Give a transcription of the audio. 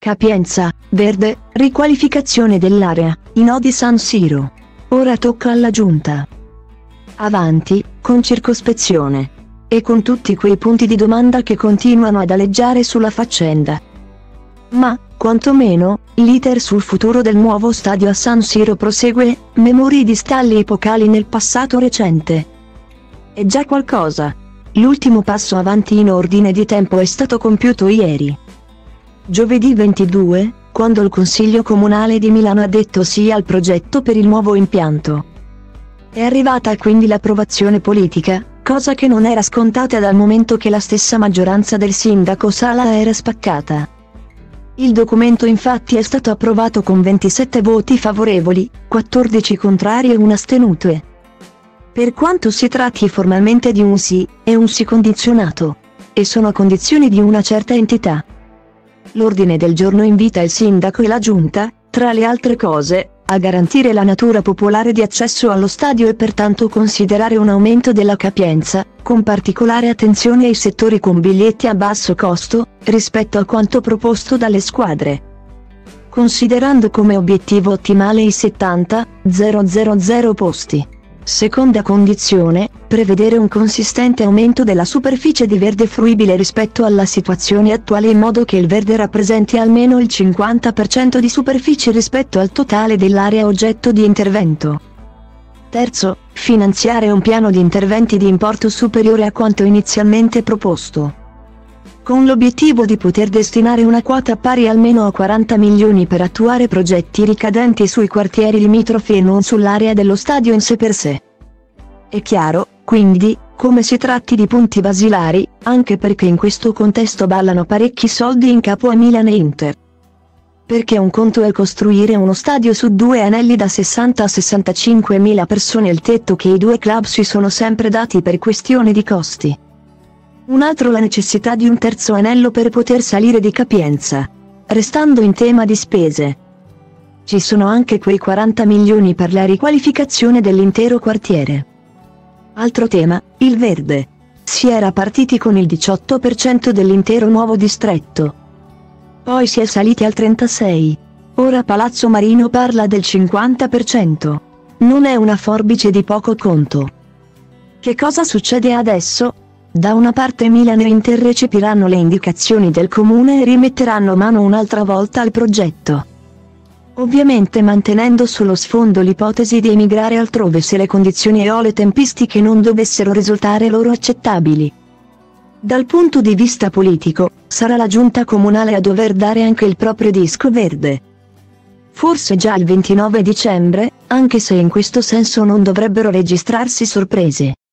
Capienza, verde, riqualificazione dell'area, i nodi San Siro. Ora tocca alla Giunta. Avanti, con circospezione. E con tutti quei punti di domanda che continuano ad aleggiare sulla faccenda. Ma, quantomeno, l'iter sul futuro del nuovo stadio a San Siro prosegue, memorie di stalli epocali nel passato recente. È già qualcosa. L'ultimo passo avanti in ordine di tempo è stato compiuto ieri. Giovedì 22, quando il Consiglio Comunale di Milano ha detto sì al progetto per il nuovo impianto. È arrivata quindi l'approvazione politica, cosa che non era scontata dal momento che la stessa maggioranza del sindaco Sala era spaccata. Il documento infatti è stato approvato con 27 voti favorevoli, 14 contrari e 1 astenuto. Per quanto si tratti formalmente di un sì, è un sì condizionato. E sono condizioni di una certa entità. L'ordine del giorno invita il sindaco e la giunta, tra le altre cose, a garantire la natura popolare di accesso allo stadio e pertanto considerare un aumento della capienza, con particolare attenzione ai settori con biglietti a basso costo, rispetto a quanto proposto dalle squadre. Considerando come obiettivo ottimale i 70.000 posti. Seconda condizione, prevedere un consistente aumento della superficie di verde fruibile rispetto alla situazione attuale in modo che il verde rappresenti almeno il 50% di superficie rispetto al totale dell'area oggetto di intervento. Terzo, finanziare un piano di interventi di importo superiore a quanto inizialmente proposto. Con l'obiettivo di poter destinare una quota pari almeno a 40 milioni per attuare progetti ricadenti sui quartieri limitrofi e non sull'area dello stadio in sé per sé. È chiaro, quindi, come si tratti di punti basilari, anche perché in questo contesto ballano parecchi soldi in capo a Milan e Inter. Perché un conto è costruire uno stadio su 2 anelli da 60 a 65 mila persone, il tetto che i due club si sono sempre dati per questione di costi. Un altro la necessità di un terzo anello per poter salire di capienza. Restando in tema di spese. Ci sono anche quei 40 milioni per la riqualificazione dell'intero quartiere. Altro tema, il verde. Si era partiti con il 18% dell'intero nuovo distretto. Poi si è saliti al 36%. Ora Palazzo Marino parla del 50%. Non è una forbice di poco conto. Che cosa succede adesso? Da una parte Milan e Inter recepiranno le indicazioni del comune e rimetteranno mano un'altra volta al progetto. Ovviamente mantenendo sullo sfondo l'ipotesi di emigrare altrove se le condizioni e o le tempistiche non dovessero risultare loro accettabili. Dal punto di vista politico, sarà la giunta comunale a dover dare anche il proprio disco verde. Forse già il 29 dicembre, anche se in questo senso non dovrebbero registrarsi sorprese.